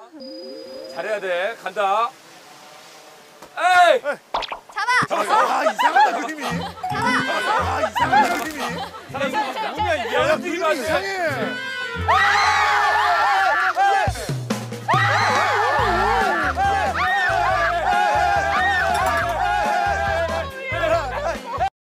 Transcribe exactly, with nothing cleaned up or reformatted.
잘해야 돼. 간다. 에이! 잡아. 잡아. 아, 이상하다, 느낌이. 아, 이상하다, 느낌이. 사람 뭐냐, 이게. 야, 느낌이 이상해. 아!